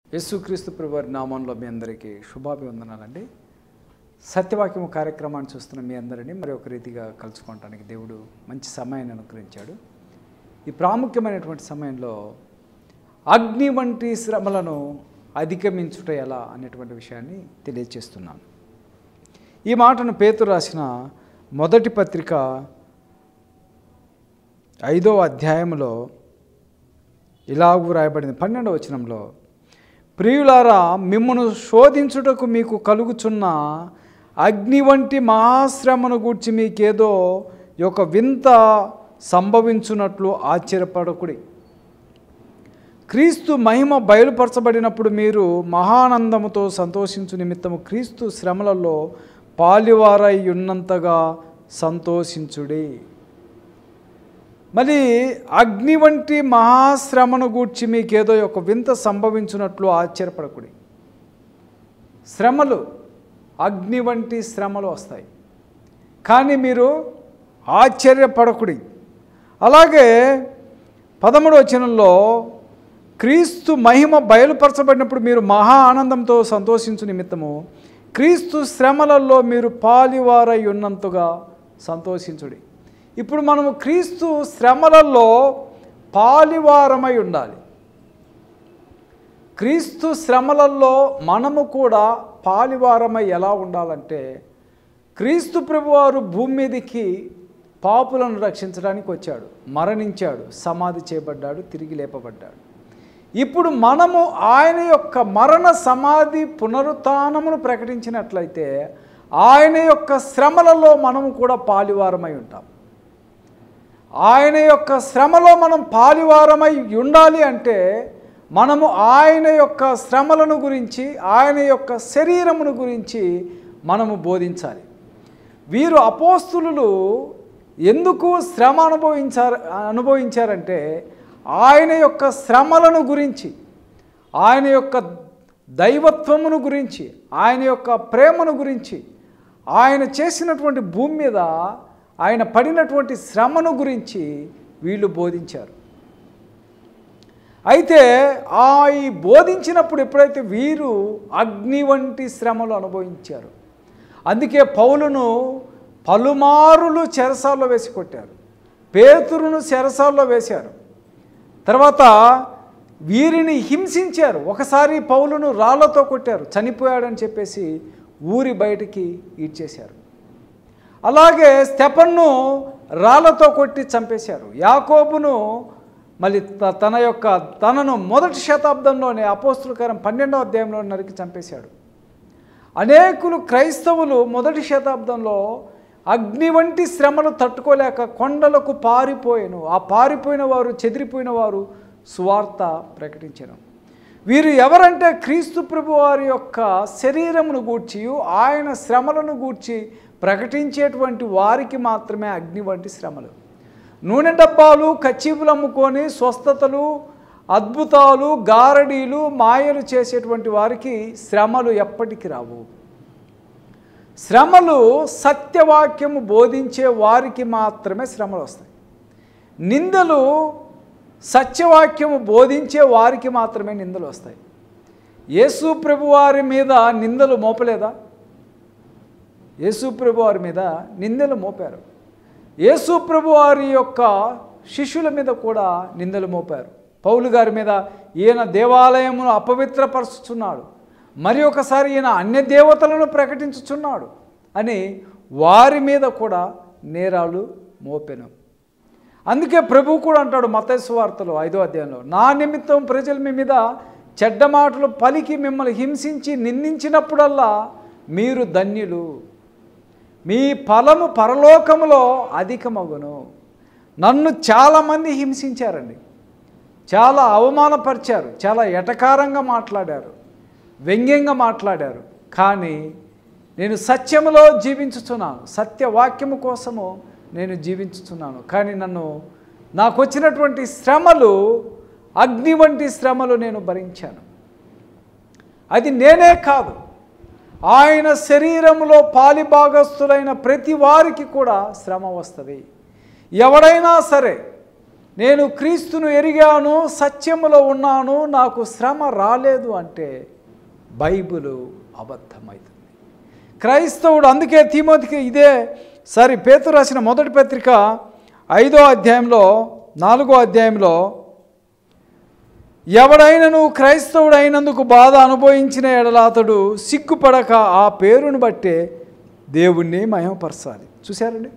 యేసుక్రీస్తు ప్రభువారి నామంలో మీ అందరికీ శుభాభివందనాలండి. సత్యవాక్యము కార్యక్రమాన్ని చూస్తున్న మీ అందరినీ మరి ఒక రీతిగా కలుసుకోవడానికి దేవుడు మంచి సమయాన్ని అనుగ్రహించాడు. ఈ ప్రాముఖ్యమైనటువంటి సమయంలో అగ్ని వంటి శ్రమలను అధిగమించుట ఎలా అనేటువంటి విషయాన్ని తెలియజేస్తున్నాను. ఈ మాటను పేతురు రాసిన మొదటి పత్రిక 5వ అధ్యాయంలో ఇలాగూ రాయబడింది. 12వ వచనంలో, ప్రియులారా, మిమ్మును శోధించుటకు మీకు కలుగుచున్న అగ్ని వంటి మహాశ్రమను గూర్చి మీకేదో ఒక వింత సంభవించున్నట్లు ఆశ్చర్యపడకుడి. క్రీస్తు మహిమ బయలుపరచబడినప్పుడు మీరు మహానందముతో సంతోషించు నిమిత్తము క్రీస్తు శ్రమలలో పాలివారై ఉన్నంతగా సంతోషించుడి. మరి అగ్ని వంటి మహాశ్రమను గూర్చి మీకేదో ఒక వింత సంభవించినట్లు ఆశ్చర్యపడకుడి. శ్రమలు, అగ్ని వంటి శ్రమలు వస్తాయి, కానీ మీరు ఆశ్చర్యపడకుడి. అలాగే 13వ వచనంలో, క్రీస్తు మహిమ బయలుపరచబడినప్పుడు మీరు మహా ఆనందంతో సంతోషించు నిమిత్తము క్రీస్తు శ్రమలలో మీరు పాలివారై ఉన్నంతగా సంతోషించుడి. ఇప్పుడు మనము క్రీస్తు శ్రమలలో పాలివారమై ఉండాలి. క్రీస్తు శ్రమలలో మనము కూడా పాలివారమై ఎలా ఉండాలంటే, క్రీస్తు ప్రభువారు భూమి మీదకి పాపులను రక్షించడానికి వచ్చాడు, మరణించాడు, సమాధి చేయబడ్డాడు, తిరిగి లేపబడ్డాడు. ఇప్పుడు మనము ఆయన యొక్క మరణ సమాధి పునరుత్థానమును ప్రకటించినట్లయితే ఆయన యొక్క శ్రమలలో మనము కూడా పాలివారమై ఉంటాం. ఆయన యొక్క శ్రమలో మనం పాలివారమై ఉండాలి అంటే మనము ఆయన యొక్క శ్రమలను గురించి, ఆయన యొక్క శరీరమును గురించి మనము బోధించాలి. వీరు అపోస్తులు ఎందుకు శ్రమ అనుభవించారంటే ఆయన యొక్క శ్రమలను గురించి, ఆయన యొక్క దైవత్వమును గురించి, ఆయన యొక్క ప్రేమను గురించి, ఆయన చేసినటువంటి భూమి మీద ఆయన పడినటువంటి శ్రమను గురించి వీళ్ళు బోధించారు. అయితే ఈ బోధించినప్పుడు ఎప్పుడైతే వీరు అగ్ని వంటి శ్రమలు అనుభవించారు, అందుకే పౌలును పలుమారులు చెరసాల్లో వేసి కొట్టారు, పేతురును చెరసాల్లో వేశారు, తర్వాత వీరిని హింసించారు. ఒకసారి పౌలును రాళ్లతో కొట్టారు, చనిపోయాడని చెప్పేసి ఊరి బయటికి ఈడ్చేశారు. అలాగే స్టెఫన్ను రాళ్లతో కొట్టి చంపేశారు. యాకోబును మళ్ళీ తనను మొదటి శతాబ్దంలోనే అపోస్తుల కార్యం 12వ అధ్యాయంలో నరికి చంపేశాడు. అనేకులు క్రైస్తవులు మొదటి శతాబ్దంలో అగ్ని వంటి శ్రమలు తట్టుకోలేక కొండలకు పారిపోయాను. ఆ పారిపోయిన వారు, చెదిరిపోయిన వారు సువార్త ప్రకటించారు. వీరు ఎవరంటే క్రీస్తు ప్రభు వారి యొక్క శరీరమును గూర్చి, ఆయన శ్రమలను గూర్చి ప్రకటించేటువంటి వారికి మాత్రమే అగ్ని వంటి శ్రమలు. నూనె డబ్బాలు, కచ్చీపులు అమ్ముకొని స్వస్థతలు, అద్భుతాలు, గారడీలు, మాయలు చేసేటువంటి వారికి శ్రమలు ఎప్పటికీ రావు. శ్రమలు సత్యవాక్యము బోధించే వారికి మాత్రమే శ్రమలు వస్తాయి. నిందలు సత్యవాక్యము బోధించే వారికి మాత్రమే నిందలు వస్తాయి. యేసు ప్రభు వారి మీద నిందలు మోపలేదా? యేసు ప్రభు వారి మీద నిందలు మోపారు. యేసు ప్రభు వారి యొక్క శిష్యుల మీద కూడా నిందలు మోపారు. పౌలు గారి మీద ఈయన దేవాలయమును అపవిత్రపరుచుచున్నాడు, మరి ఒకసారి ఈయన అన్య దేవతలను ప్రకటించుచున్నాడు అని వారి మీద కూడా నేరాలు మోపెను. అందుకే ప్రభువు కూడా అంటాడు మత్తయి సువార్తలో 5వ అధ్యాయంలో, నా నిమిత్తం ప్రజలు మీ మీద చెడ్డ మాటలు పలికి మిమ్మల్ని హింసించి నిందించినప్పుడల్లా మీరు ధన్యులు, మీ ఫలము పరలోకములో అధికమగును. నన్ను చాలామంది హింసించారండి, చాలా అవమానపరిచారు, చాలా ఎటకారంగా మాట్లాడారు, వ్యంగ్యంగా మాట్లాడారు, కానీ నేను సత్యములో జీవించుచున్నాను, సత్యవాక్యము కోసము నేను జీవించుచున్నాను. కానీ నాకు వచ్చినటువంటి శ్రమలు అగ్ని వంటి శ్రమలు నేను భరించాను. అది నేనే కాదు, ఆయన శరీరములో పాలిభాగస్తులైన ప్రతి వారికి కూడా శ్రమ వస్తుంది. ఎవడైనా సరే నేను క్రీస్తును ఎరిగాను, సత్యములో ఉన్నాను, నాకు శ్రమ రాలేదు అంటే బైబిలు అబద్ధమవుతుంది. క్రైస్తవుడు అందుకే తిమోతికి పేతురు రాసిన మొదటి పత్రిక 5వ అధ్యాయంలో 4వ అధ్యాయంలో ఎవడైనను క్రైస్తవుడు అయినందుకు బాధ అనుభవించిన ఎడల అతడు సిగ్గుపడక ఆ పేరును బట్టే దేవుణ్ణి మహిమపరచాలి. చూశారండి,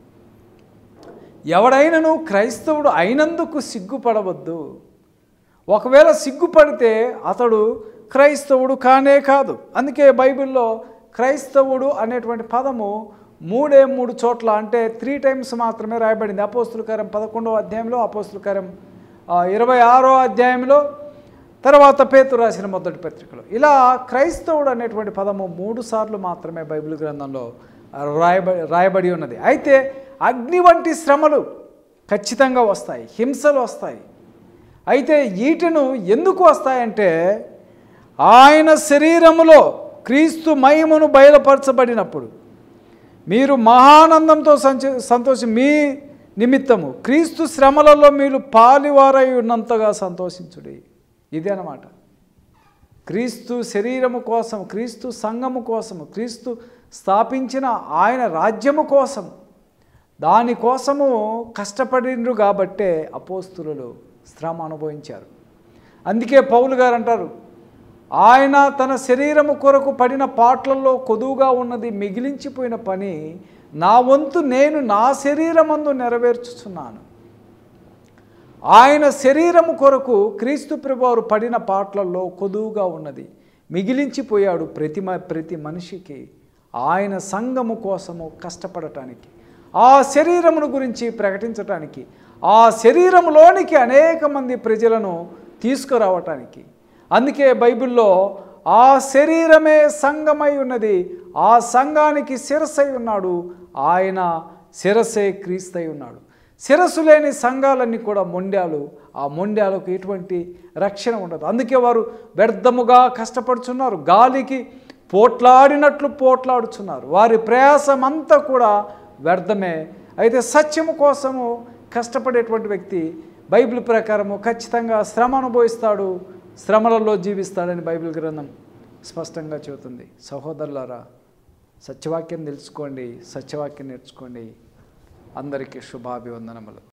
ఎవడైనను క్రైస్తవుడు అయినందుకు సిగ్గుపడవద్దు. ఒకవేళ సిగ్గుపడితే అతడు క్రైస్తవుడు కానే కాదు. అందుకే బైబిల్లో క్రైస్తవుడు అనేటువంటి పదము 3 చోట్ల అంటే 3 టైమ్స్ మాత్రమే రాయబడింది. అపోస్తుల కార్యం 11వ అధ్యాయంలో, అపోస్తుల కార్యం 26వ అధ్యాయంలో, తర్వాత పేతురు రాసిన మొదటి పత్రికలో. ఇలా క్రైస్తవుడు అనేటువంటి పదము 3 సార్లు మాత్రమే బైబిల్ గ్రంథంలో రాయబడి ఉన్నది. అయితే అగ్ని వంటి శ్రమలు ఖచ్చితంగా వస్తాయి, హింసలు వస్తాయి. అయితే వీటిను ఎందుకు వస్తాయంటే ఆయన శరీరములో క్రీస్తు మహిమను బయలుపరచబడినప్పుడు మీరు మహానందంతో సంతోషం మీ నిమిత్తము క్రీస్తు శ్రమలలో మీరు పాలివారై ఉన్నంతగా సంతోషించుడి. ఇదే అన్నమాట. క్రీస్తు శరీరము కోసం, క్రీస్తు సంఘము కోసము, క్రీస్తు స్థాపించిన ఆయన రాజ్యము కోసం, దానికోసము కష్టపడిండ్రు కాబట్టే అపోస్తులు శ్రమ అనుభవించారు. అందుకే పౌలు గారు అంటారు, ఆయన తన శరీరము కొరకు పడిన పాటలలో కొదువుగా ఉన్నది మిగిలించిపోయిన పని నా వంతు నేను నా శరీరమందు నెరవేర్చుచున్నాను. ఆయన శరీరము కొరకు క్రీస్తు ప్రభువారు పడిన పాటలలో కొదువుగా ఉన్నది మిగిలించిపోయాడు. ప్రతి మనిషికి ఆయన సంఘము కోసము కష్టపడటానికి, ఆ శరీరమును గురించి ప్రకటించటానికి, ఆ శరీరంలోనికి అనేక మంది ప్రజలను తీసుకురావటానికి. అందుకే బైబిల్లో ఆ శరీరమే సంఘమై ఉన్నది, ఆ సంఘానికి శిరస్సై ఉన్నాడు, ఆయన శిరస్సే క్రీస్తై ఉన్నాడు. శిరస్సు లేని సంఘాలన్నీ కూడా మొండ్యాలు, ఆ మొండ్యాలకు ఎటువంటి రక్షణ ఉండదు. అందుకే వారు వ్యర్థముగా కష్టపడుచున్నారు, గాలికి పోట్లాడినట్లు పోట్లాడుచున్నారు, వారి ప్రయాసం అంతా కూడా వ్యర్థమే. అయితే సత్యము కోసము కష్టపడేటువంటి వ్యక్తి బైబిల్ ప్రకారము ఖచ్చితంగా శ్రమ అనుభవిస్తాడు, శ్రమలలో జీవిస్తాడని బైబిల్ గ్రంథం స్పష్టంగా చెబుతుంది. సహోదరులారా, సత్యవాక్యం తెలుసుకోండి, సత్యవాక్యం నేర్చుకోండి. అందరికీ శుభాభివందనములు.